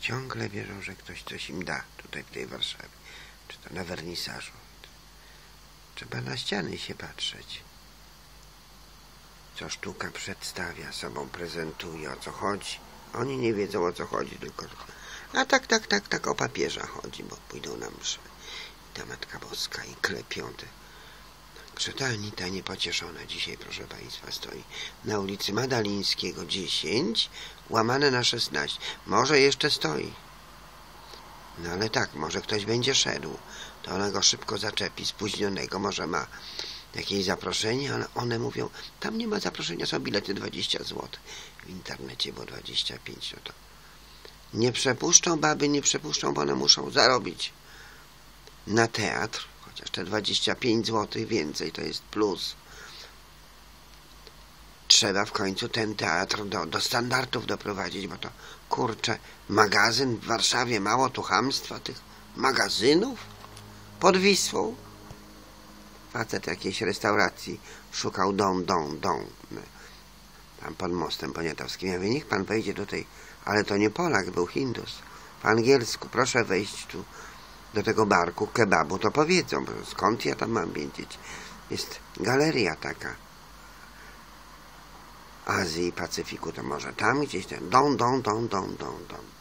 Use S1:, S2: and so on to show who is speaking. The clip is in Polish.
S1: Ciągle wierzą, że ktoś coś im da tutaj w tej Warszawie. Czy to na wernisażu. Trzeba na ściany się patrzeć. Co sztuka przedstawia, sobą prezentuje, o co chodzi. Oni nie wiedzą, o co chodzi, tylko a tak, o papieża chodzi, bo pójdą na mszę. I ta Matka Boska i klepią te. Czytelnica niepocieszona dzisiaj, proszę Państwa, stoi na ulicy Madalińskiego 10, łamane na 16. Może jeszcze stoi. No ale tak, może ktoś będzie szedł. To ona go szybko zaczepi, spóźnionego. Może ma jakieś zaproszenie, ale one mówią, tam nie ma zaproszenia, są bilety 20 zł. W internecie było 25, no to nie przepuszczą, baby nie przepuszczą, bo one muszą zarobić na teatr. Chociaż te 25 zł więcej to jest plus. Trzeba w końcu ten teatr do standardów doprowadzić, bo to, kurczę, magazyn w Warszawie, mało tu chamstwa tych magazynów pod Wisłą. Facet jakiejś restauracji szukał dom. Tam pod mostem poniatowskim. Ja mówię, niech pan wejdzie tutaj, ale to nie Polak, był Hindus. Po angielsku, proszę wejść tu do tego barku, kebabu, to powiedzą, bo skąd ja tam mam wiedzieć. Jest galeria taka Azji i Pacyfiku, to może tam gdzieś ten dom.